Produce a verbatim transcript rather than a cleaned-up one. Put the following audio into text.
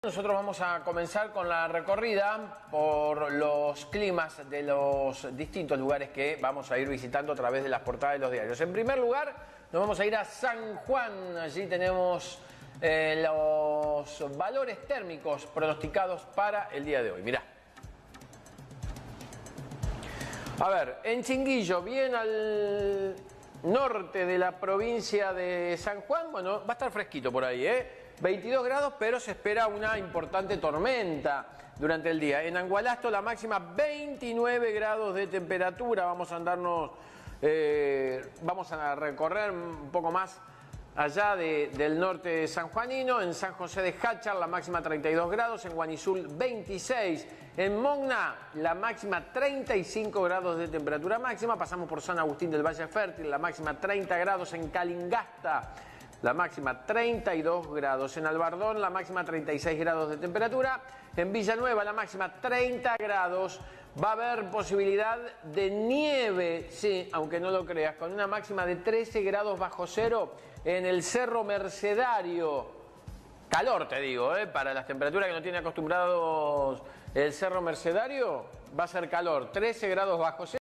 Nosotros vamos a comenzar con la recorrida por los climas de los distintos lugares que vamos a ir visitando a través de las portadas de los diarios. En primer lugar, nos vamos a ir a San Juan. Allí tenemos eh, los valores térmicos pronosticados para el día de hoy. Mirá. A ver, en Chinguillo, bien al norte de la provincia de San Juan, bueno, va a estar fresquito por ahí, ¿eh? veintidós grados, pero se espera una importante tormenta durante el día. En Angualasto la máxima veintinueve grados de temperatura. Vamos a andarnos, eh, vamos a recorrer un poco más allá de, del norte sanjuanino. En San José de Jáchar la máxima treinta y dos grados, en Guanizul veintiséis. En Mogna la máxima treinta y cinco grados de temperatura máxima. Pasamos por San Agustín del Valle Fértil, la máxima treinta grados. En Calingasta la máxima treinta y dos grados. En Albardón la máxima treinta y seis grados de temperatura. En Villanueva la máxima treinta grados. Va a haber posibilidad de nieve, sí, aunque no lo creas, con una máxima de trece grados bajo cero en el Cerro Mercedario. Calor, te digo, ¿eh? Para las temperaturas que no tiene acostumbrados el Cerro Mercedario, va a ser calor, trece grados bajo cero.